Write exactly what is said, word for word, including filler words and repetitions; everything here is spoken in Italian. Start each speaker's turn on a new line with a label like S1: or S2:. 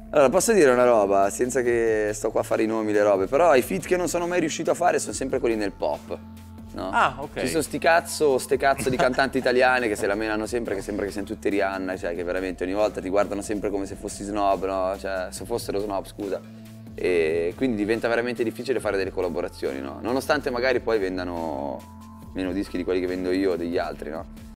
S1: Allora, posso dire una roba, senza che sto qua a fare i nomi, le robe, però i feat che non sono mai riuscito a fare sono sempre quelli nel pop, no?
S2: Ah, ok.
S1: Ci sono sti cazzo, ste cazzo di cantanti italiane che se la menano sempre, che sembra che siano tutte Rihanna, cioè che veramente ogni volta ti guardano sempre come se fossi snob, no? Cioè, se fossero snob, scusa. E quindi diventa veramente difficile fare delle collaborazioni, no? Nonostante magari poi vendano meno dischi di quelli che vendo io o degli altri, no?